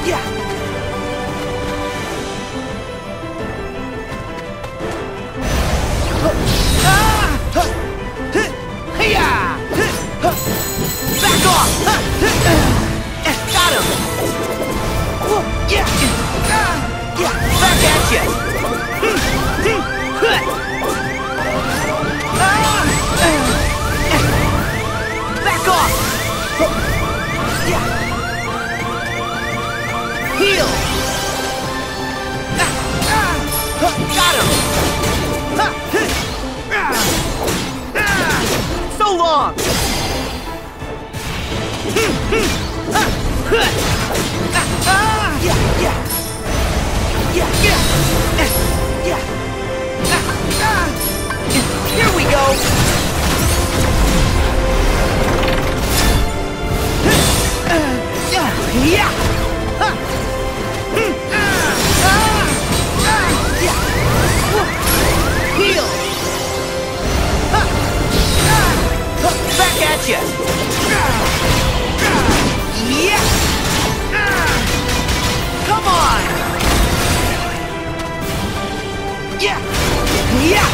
Yeah. Back off! Got him! Yeah! Yeah! Back at you! Back off! Yeah! Heal! Got him! So long! Yeah, yeah. Yeah, yeah. Yeah. Here we go. Yeah. Yeah. Heal. Back at you. Yeah! Come on! Yeah! Yeah!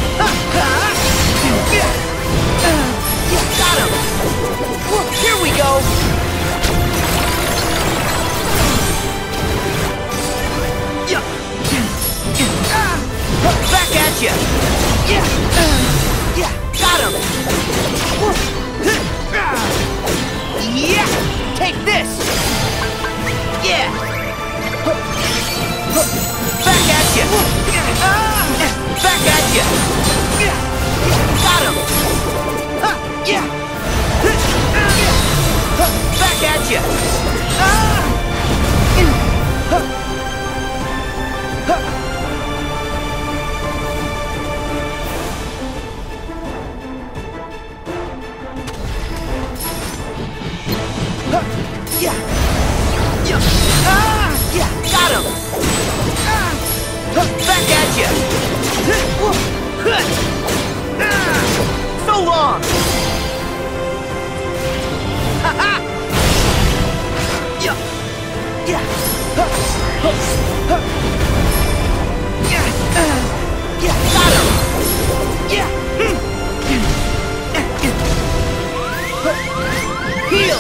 Yeah! Got him! Here we go! Yeah! Back at you! Yeah! Yeah! Got him! Yeah! Take this! Yeah! Back at you! Back at you! Got him! Yeah! Back at you! Yeah! Yeah! Yeah! Got him! Back at you! So long! Ha-ha! Yeah! Yeah! Yeah! Got him! Yeah! Heal!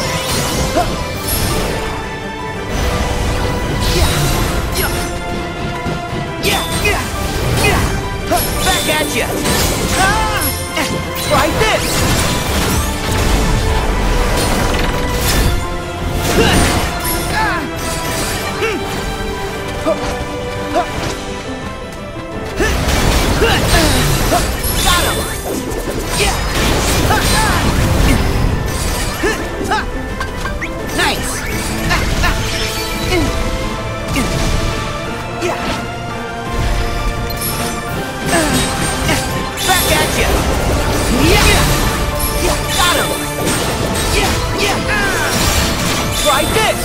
Back at you! Try this! Got him! Yeah! Nice! Yeah! Back at you! Yeah! Yeah! Got him! Yeah! Yeah! Try this!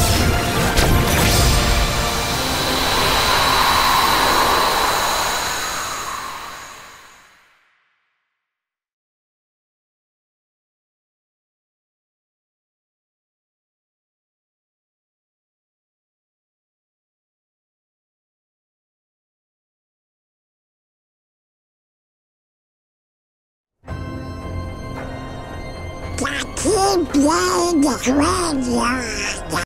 Keep playing the graveyard.